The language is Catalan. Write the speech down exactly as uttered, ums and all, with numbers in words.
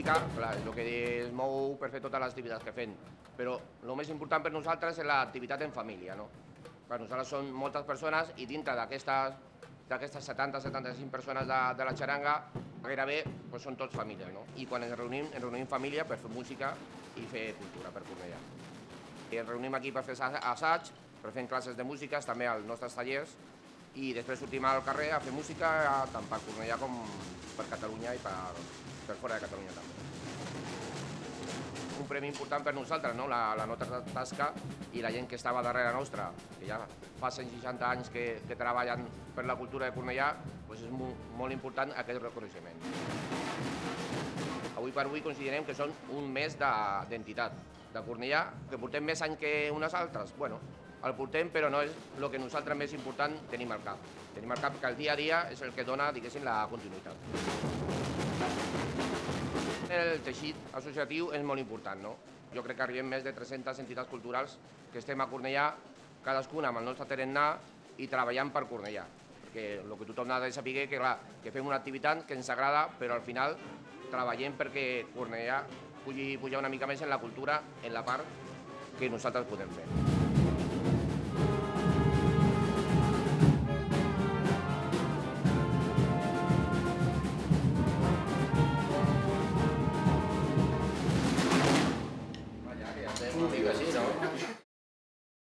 música, clar, és el que es mou per fer totes les activitats que fem, però el més important per nosaltres és l'activitat en família, no? Per nosaltres són moltes persones i dintre d'aquestes d'aquestes setanta setanta-cinc persones de, de la xaranga, gairebé doncs, són tots famílies, no? I quan ens reunim, ens reunim família per fer música i fer cultura per Cornellà. I ens reunim aquí per fer assaig, per fer classes de música, també als nostres tallers, i després sortim al carrer a fer música tant per Cornellà com per Catalunya i per, per fora de Catalunya també. Un premi important per nosaltres, no? la, la nostra tasca i la gent que estava darrere nostra, que ja fa cent seixanta anys que, que treballen per la cultura de Cornellà, doncs és molt, molt important aquest reconeixement. Avui per avui considerem que són un mes d'entitat de, de Cornellà, que portem més anys que unes altres. Bueno, el portem, però no és el que nosaltres més important tenim al cap. Tenim al cap que el dia a dia és el que dona, diguéssim, la continuïtat. El teixit associatiu és molt important, no? Jo crec que arribem més de tres-centes entitats culturals que estem a Cornellà, cadascuna amb el nostre tarannà i treballant per Cornellà. Perquè el que tothom ha de saber que, clar, que fem una activitat que ens agrada, però al final treballem perquè Cornellà pugui pujar una mica més en la cultura, en la part que nosaltres podem fer.